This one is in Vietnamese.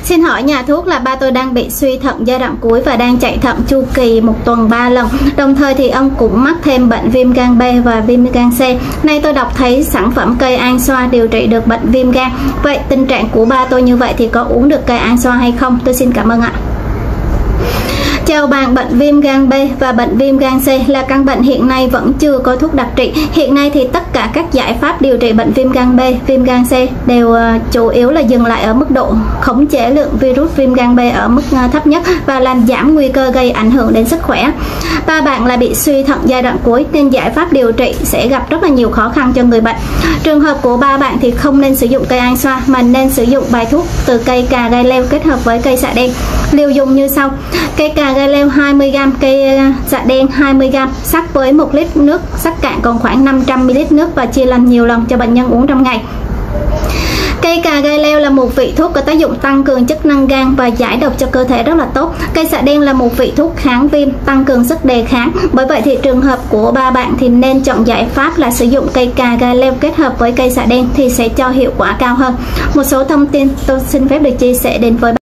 Xin hỏi nhà thuốc là ba tôi đang bị suy thận giai đoạn cuối và đang chạy thận chu kỳ 1 tuần 3 lần. Đồng thời thì ông cũng mắc thêm bệnh viêm gan B và viêm gan C. Nay tôi đọc thấy sản phẩm cây An Xoa điều trị được bệnh viêm gan. Vậy tình trạng của ba tôi như vậy thì có uống được cây An Xoa hay không? Tôi xin cảm ơn ạ. Chào bạn, bệnh viêm gan B và bệnh viêm gan C là căn bệnh hiện nay vẫn chưa có thuốc đặc trị. Hiện nay thì tất cả các giải pháp điều trị bệnh viêm gan B, viêm gan C đều chủ yếu là dừng lại ở mức độ khống chế lượng virus viêm gan B ở mức thấp nhất và làm giảm nguy cơ gây ảnh hưởng đến sức khỏe. Ba bạn là bị suy thận giai đoạn cuối nên giải pháp điều trị sẽ gặp rất là nhiều khó khăn cho người bệnh. Trường hợp của ba bạn thì không nên sử dụng cây An Xoa mà nên sử dụng bài thuốc từ cây cà gai leo kết hợp với cây xạ đen. Liều dùng như sau: cây cà gai leo 20g, cây xạ đen 20g, sắc với 1 lít nước, sắc cạn còn khoảng 500ml nước và chia làm nhiều lần cho bệnh nhân uống trong ngày. Cây cà gai leo là một vị thuốc có tác dụng tăng cường chức năng gan và giải độc cho cơ thể rất là tốt. Cây xạ đen là một vị thuốc kháng viêm, tăng cường sức đề kháng. Bởi vậy thì trường hợp của ba bạn thì nên chọn giải pháp là sử dụng cây cà gai leo kết hợp với cây xạ đen thì sẽ cho hiệu quả cao hơn. Một số thông tin tôi xin phép được chia sẻ đến với bạn.